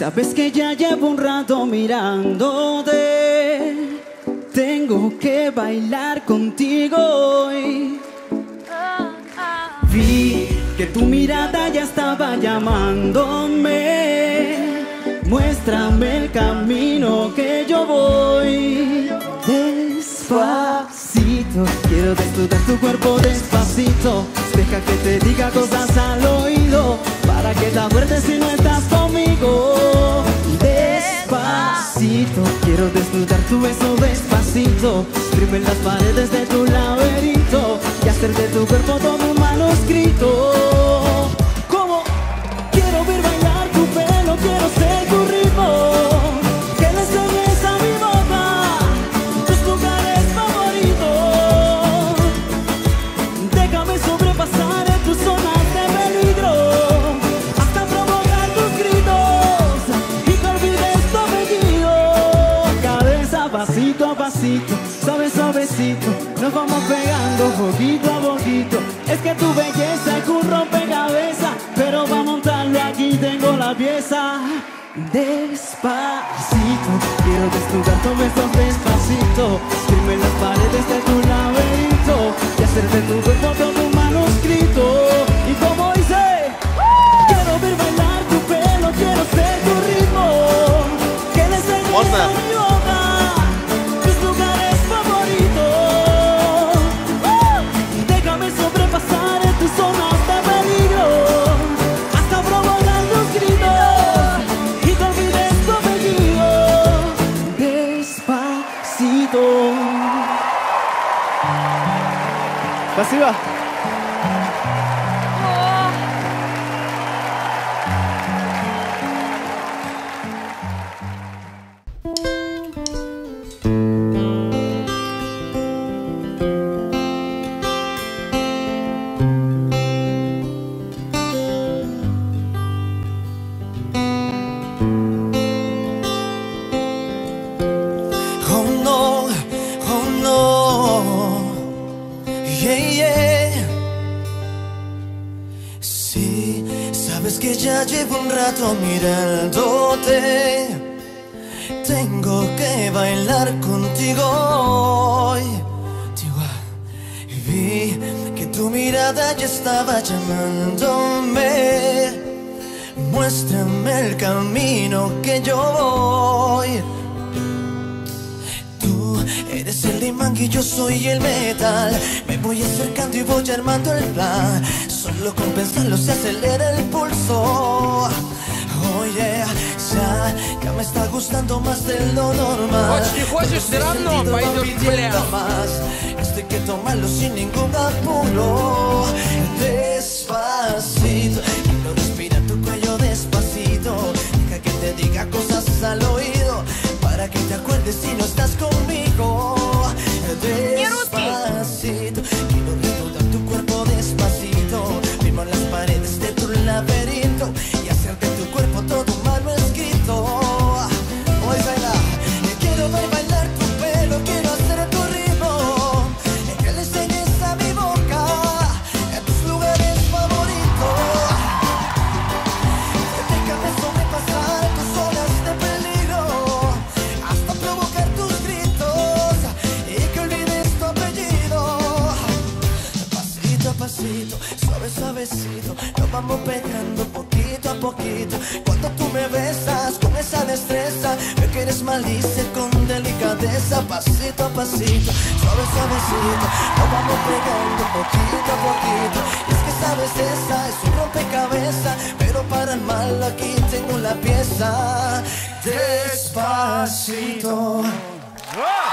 Sabes que ya llevo un rato mirándote. Tengo que bailar contigo hoy. Vi que tu mirada ya estaba llamándome. Muéstrame el camino que yo voy. Despacito, quiero desnudar tu cuerpo despacito. Deja que te diga cosas al oído, para que te acuerdes si no estás conmigo. Despacito, quiero desnudar tu beso despacito. Escribir las paredes de tu laberinto y hacer de tu cuerpo todo un manuscrito. ¿Cómo? Quiero ver bailar tu pelo, quiero ser tu ritmo. Que le enseñes a mi boca tus lugares favoritos. Déjame sobrepasar en tus zonas de peligro, hasta provocar tus gritos y que olvides tu apellido. Cabeza pasito a pasito, suave suavecito, nos vamos pegando poquito a poquito. Es que tu belleza es un rompecabezas, pero para montarlo aquí tengo la pieza. Despacito, quiero desnudar tus besos despacito. Escribe las paredes de tu laberinto y hacer de tu cuerpo todo un manuscrito. Y como dice, quiero ver bailar tu pelo, quiero ser tu ritmo. Que le enseñes a mi boca tus lugares favoritos. Déjame sobrepasar en tus zonas de peligro, hasta provocar tus gritos y que olvides tu apellido. Despacito. Pasiva. Sí, sabes que ya llevo un rato mirándote. Tengo que bailar contigo hoy. Vi que tu mirada ya estaba llamándome. Muéstrame el camino que yo voy. Eres el imán y yo soy el metal. Me voy acercando y voy armando el plan. Solo con pensarlo se acelera el pulso. Oh yeah, ya me está gustando más de lo normal. Esto hay que tomarlo sin ningún apuro. Despacito, quiero respirar tu cuello despacito. Deja que te diga cosas al oído, para que te acuerdes si no estás conmigo. Despacito, quiero desnudar tu cuerpo despacito. Firmar las paredes de tu laberinto y hacer de tu cuerpo todo un manuscrito. Hoy baila, quiero ver bailar tu pelo, quiero hacer tu ritmo. Que le enseñes a mi boca tus lugares favoritos. Déjame sobrepasar tus zonas de peligro, hasta provocar tus gritos y que olvides tu apellido. Pasito a pasito, suave suavecito, nos vamos pegando poquito a poquito. Cuando tú me besas con esa destreza, veo que eres malicia con delicadeza. Pasito a pasito, suave suavecito, nos vamos pegando poquito a poquito. Y es que sabes esa es un rompecabezas, pero para el mal aquí tengo la pieza. Despacito.